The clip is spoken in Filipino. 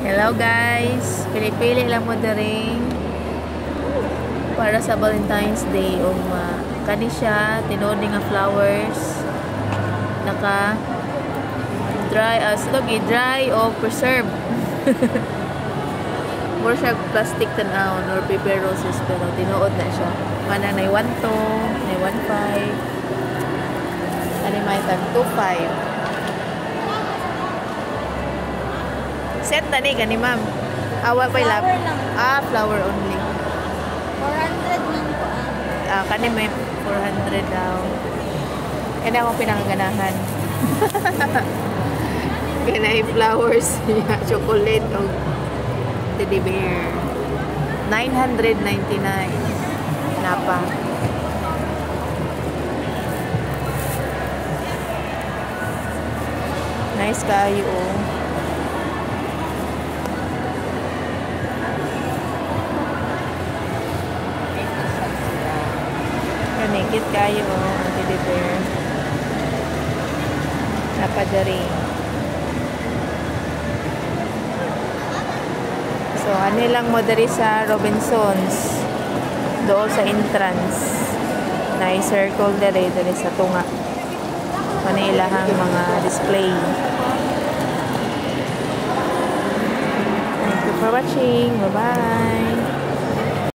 Hello guys! Pili-pili lang mo diri para sa Valentine's Day o kani siya tinuod nga flowers naka dry o preserve. More siya plastic tanawon or paper roses pero tinuod na siya. Mana nay 1.2, nay 1.5. Ani may tag 2.5. Set na ni gani ma'am. Awa pa lab. Flower only. 400 man po. Kani may 400 daw. Kani ako pinakaganahan. Ganay flowers niya, chocolate o teddy bear. 999. Napa. Nice kayo oh. Naked kayo ang teddy bear. Napadari. So, ano lang mo dari sa Robinsons. Doon sa entrance. Na i-circle dari sa tunga. Manilahang mga display. Thank you for watching. Bye-bye.